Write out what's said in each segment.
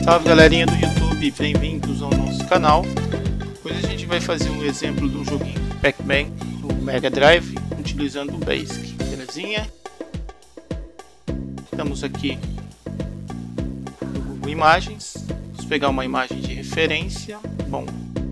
Salve galerinha do YouTube, bem-vindos ao nosso canal. Hoje a gente vai fazer um exemplo de um joguinho Pac-Man no Mega Drive utilizando o Basic, belezinha? Estamos aqui no Google Imagens, vamos pegar uma imagem de referência. Bom,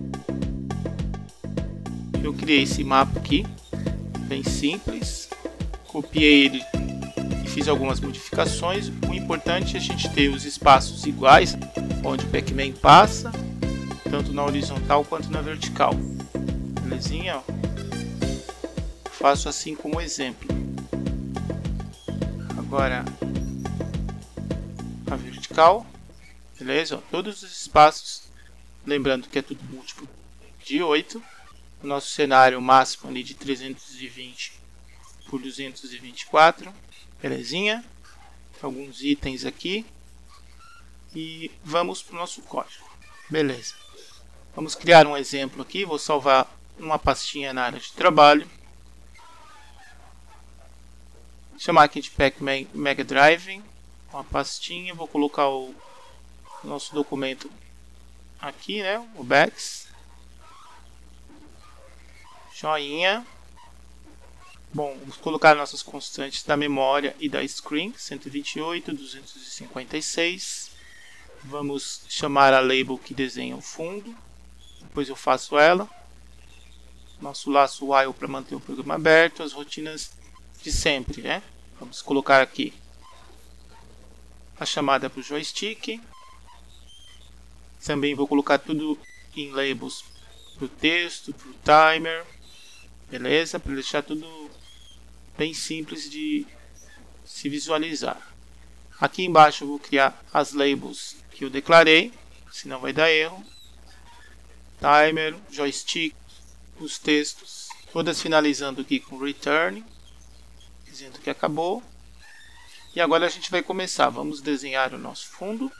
eu criei esse mapa aqui, bem simples, copiei ele e fiz algumas modificações. O importante é a gente ter os espaços iguais, onde o Pac-Man passa, tanto na horizontal quanto na vertical. Belezinha? Faço assim como exemplo. Agora a vertical, beleza? Todos os espaços, lembrando que é tudo múltiplo de 8. O nosso cenário máximo ali de 320 por 224, belezinha? Alguns itens aqui e vamos para o nosso código, beleza? Vamos criar um exemplo aqui, vou salvar uma pastinha na área de trabalho, chamar aqui de Pac-Man Mega Drive, uma pastinha, vou colocar o nosso documento aqui, né? O Bex, joinha. Bom, vamos colocar nossas constantes da memória e da screen, 128, 256. Vamos chamar a label que desenha o fundo, depois eu faço ela. Nosso laço while para manter o programa aberto, as rotinas de sempre, né? Vamos colocar aqui a chamada para o joystick. Também vou colocar tudo em labels para o texto, para o timer, beleza? Para deixar tudo bem simples de se visualizar. Aqui embaixo eu vou criar as labels que eu declarei, senão vai dar erro. Timer, joystick, os textos, todas finalizando aqui com return, dizendo que acabou. E agora a gente vai começar. Vamos desenhar o nosso fundo.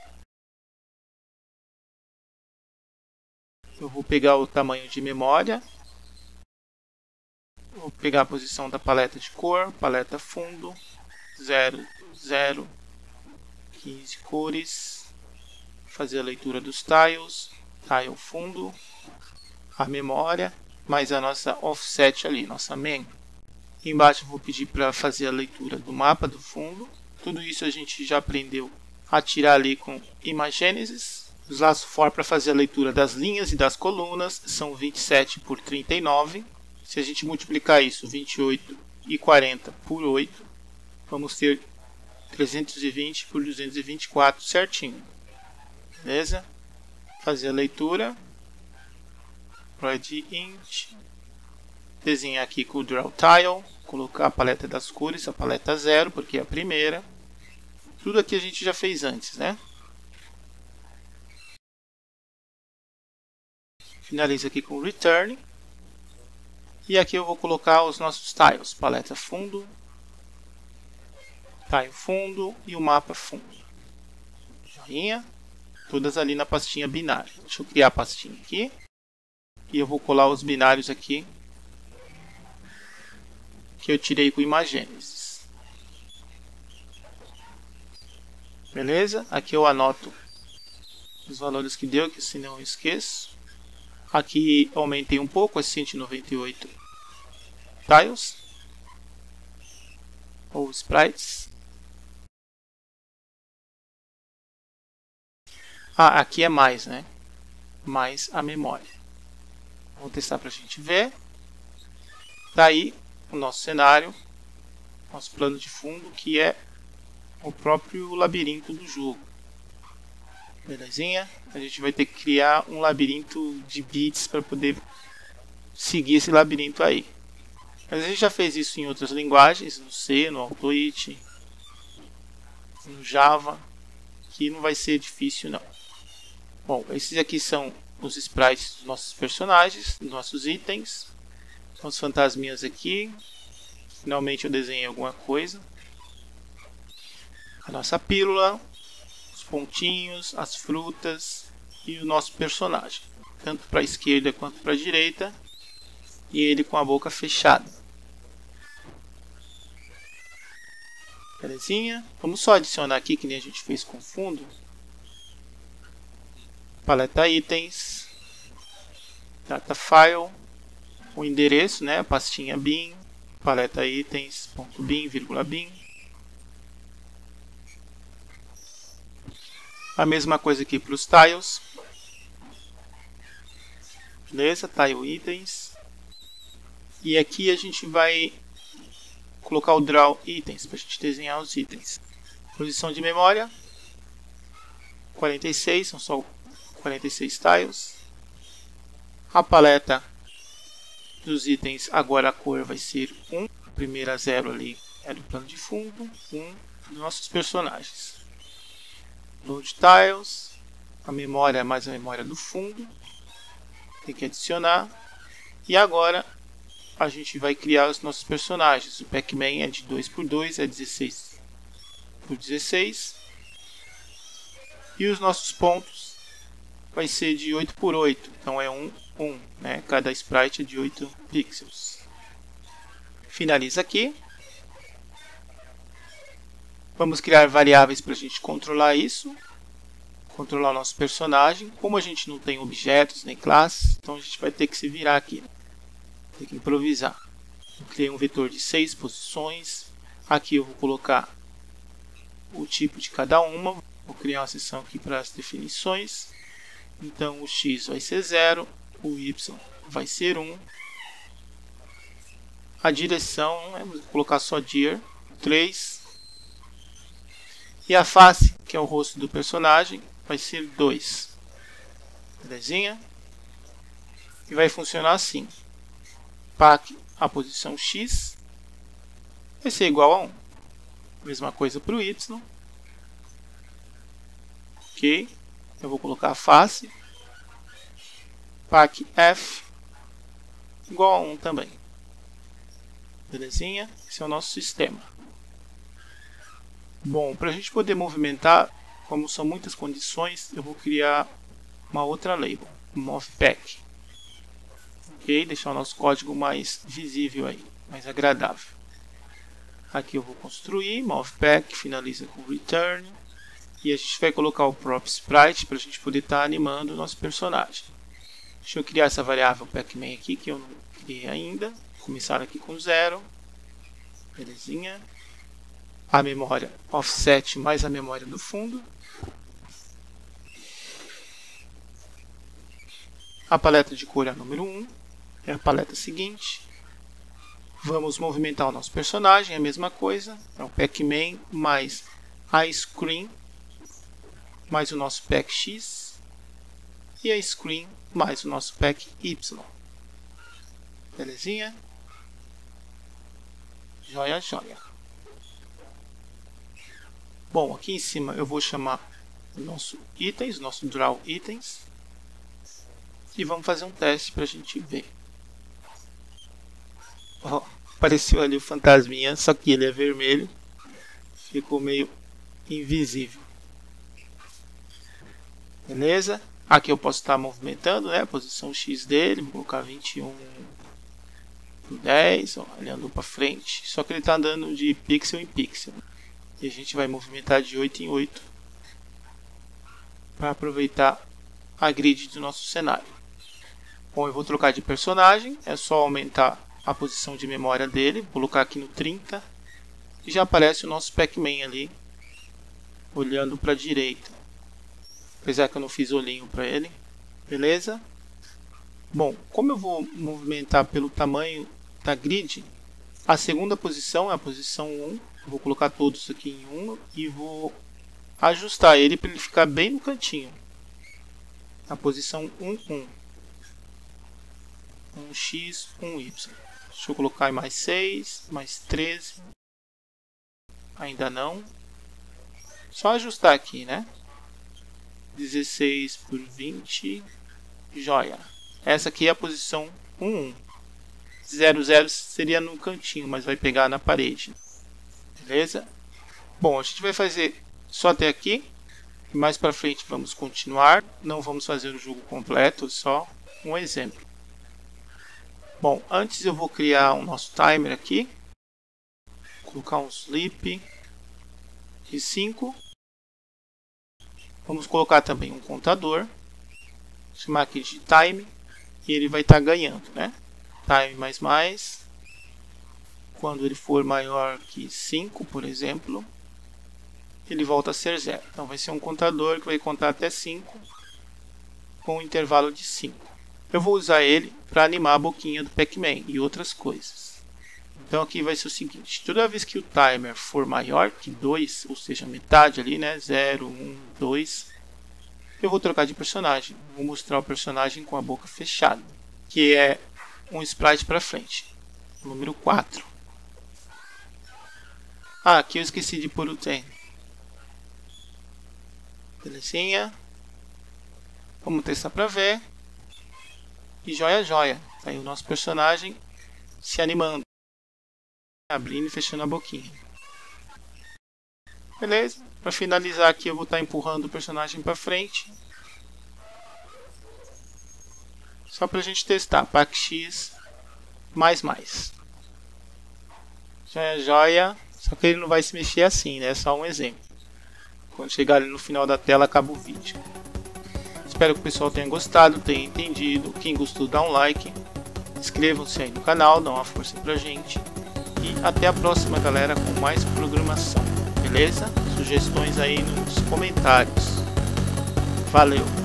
Eu vou pegar o tamanho de memória. Vou pegar a posição da paleta de cor, paleta fundo, 0, 0, 15 cores, fazer a leitura dos tiles, tile fundo, a memória, mais a nossa offset ali, nossa main. Embaixo eu vou pedir para fazer a leitura do mapa do fundo. Tudo isso a gente já aprendeu a tirar ali com Imagenesis. Os laços for para fazer a leitura das linhas e das colunas são 27 por 39. Se a gente multiplicar isso, 28 e 40 por 8, vamos ter 320 por 224 certinho. Beleza? Fazer a leitura. Void int. Desenhar aqui com o Draw Tile. Colocar a paleta das cores, a paleta 0, porque é a primeira. Tudo aqui a gente já fez antes, né? Finaliza aqui com o Return. E aqui eu vou colocar os nossos tiles, paleta fundo, tile fundo e o mapa fundo. Joinha, todas ali na pastinha binária. Deixa eu criar a pastinha aqui. E eu vou colar os binários aqui, que eu tirei com Imagenesis. Beleza? Aqui eu anoto os valores que deu, que senão eu esqueço. Aqui aumentei um pouco, as 198 tiles ou sprites. Aqui é mais, né? Mais a memória. Vou testar para a gente ver. Tá aí o nosso cenário, nosso plano de fundo, que é o próprio labirinto do jogo. Belezinha? A gente vai ter que criar um labirinto de bits para poder seguir esse labirinto aí. Mas a gente já fez isso em outras linguagens, no C, no Altoit, no Java, que não vai ser difícil não. Bom, esses aqui são os sprites dos nossos personagens, dos nossos itens. São os fantasminhas aqui. Finalmente eu desenhei alguma coisa. A nossa pílula, pontinhos, as frutas e o nosso personagem, tanto para a esquerda quanto para a direita, e ele com a boca fechada. Belezinha? Vamos só adicionar aqui, que nem a gente fez com o fundo, paleta itens, data file, o endereço, né, a pastinha bin, paleta itens.bin, bin. A mesma coisa aqui para os tiles. Beleza, tile itens. E aqui a gente vai colocar o draw itens para a gente desenhar os itens. Posição de memória 46, são só 46 tiles. A paleta dos itens, agora a cor vai ser 1. A primeira 0 ali é do plano de fundo, 1 dos nossos personagens. Load tiles, a memória mais a memória do fundo. Tem que adicionar. E agora a gente vai criar os nossos personagens. O Pac-Man é de 2x2, é 16x16. E os nossos pontos vai ser de 8x8. Então é 1, 1. Né? Cada sprite é de 8 pixels. Finaliza aqui. Vamos criar variáveis para a gente controlar isso. Controlar o nosso personagem. Como a gente não tem objetos nem classes, então a gente vai ter que se virar aqui. Tem que improvisar. Eu criei um vetor de 6 posições. Aqui eu vou colocar o tipo de cada uma. Vou criar uma seção aqui para as definições. Então o X vai ser 0, o Y vai ser 1. A direção, vou colocar só dir, 3. E a face, que é o rosto do personagem, vai ser 2. Belezinha? E vai funcionar assim. Pack, a posição X vai ser igual a 1. Mesma coisa para o Y. Ok. Eu vou colocar a face. Pack F igual a 1 também. Belezinha? Esse é o nosso sistema. Bom, para a gente poder movimentar, como são muitas condições, eu vou criar uma outra label, movpack. Ok? Deixar o nosso código mais visível aí, mais agradável. Aqui eu vou construir, movpack, finaliza com return. E a gente vai colocar o prop sprite para a gente poder estar animando o nosso personagem. Deixa eu criar essa variável Pac-Man aqui, que eu não criei ainda. Vou começar aqui com 0. Belezinha. A memória offset mais a memória do fundo. A paleta de cor é a número 1. É a paleta seguinte. Vamos movimentar o nosso personagem, é a mesma coisa. É o Pac-Man mais a screen mais o nosso pack X e a screen mais o nosso pack Y. Belezinha? Joia, joia. Bom, aqui em cima eu vou chamar o nosso itens, nosso draw itens. E vamos fazer um teste para a gente ver. Ó, apareceu ali o fantasminha, só que ele é vermelho. Ficou meio invisível. Beleza? Aqui eu posso estar movimentando, né? A posição X dele, vou colocar 21 por 10, ó, ele andou para frente. Só que ele está andando de pixel em pixel. E a gente vai movimentar de 8 em 8 para aproveitar a grid do nosso cenário. Bom, eu vou trocar de personagem, é só aumentar a posição de memória dele, vou colocar aqui no 30 e já aparece o nosso Pac-Man ali, olhando para a direita. Apesar que eu não fiz olhinho para ele. Beleza? Bom, como eu vou movimentar pelo tamanho da grid, a segunda posição é a posição 1. Eu vou colocar todos aqui em 1 e vou ajustar ele para ele ficar bem no cantinho. A posição 1, 1. 1x, 1y. Deixa eu colocar mais 6, mais 13. Ainda não. Só ajustar aqui, né? 16 por 20, joia. Essa aqui é a posição 1, 1. 0, 0 seria no cantinho, mas vai pegar na parede. Beleza? Bom, a gente vai fazer só até aqui. E mais para frente vamos continuar. Não vamos fazer o jogo completo, só um exemplo. Bom, antes eu vou criar o nosso timer aqui. Vou colocar um sleep de 5. Vamos colocar também um contador. chamar aqui de time, e ele vai estar ganhando, né? Time mais. Quando ele for maior que 5, por exemplo, ele volta a ser 0. Então vai ser um contador que vai contar até 5 com um intervalo de 5. Eu vou usar ele para animar a boquinha do Pac-Man e outras coisas. Então aqui vai ser o seguinte: toda vez que o timer for maior que 2, ou seja, metade ali, né, 0, 1, 2, eu vou trocar de personagem. Vou mostrar o personagem com a boca fechada, que é um sprite para frente, o número 4. Ah, aqui eu esqueci de pôr o tempo. Belezinha. Vamos testar para ver. E joia. Tá aí o nosso personagem se animando, abrindo e fechando a boquinha. Beleza? Para finalizar aqui eu vou estar empurrando o personagem para frente. Só para a gente testar. PacX mais. Joia. Só que ele não vai se mexer assim, né? É só um exemplo. Quando chegar ali no final da tela, acaba o vídeo. Espero que o pessoal tenha gostado, tenha entendido. Quem gostou, dá um like. Inscrevam-se aí no canal, dá uma força pra gente. E até a próxima, galera, com mais programação. Beleza? Sugestões aí nos comentários. Valeu!